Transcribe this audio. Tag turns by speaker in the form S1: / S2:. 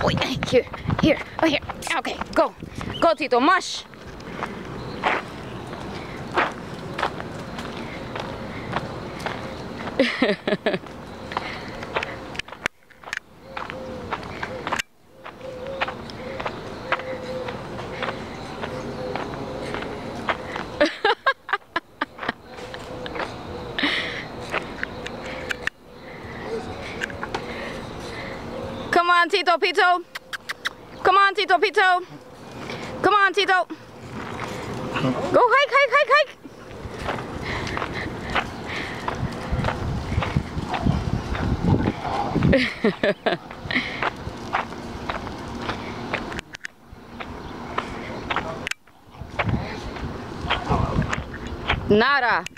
S1: Wait, here, here, oh here. Okay, go. Go, Tito, mush. Come on, Tito Pito. Come on, Tito Pito. Come on, Tito. Go hike, hike, hike, hike. Nada.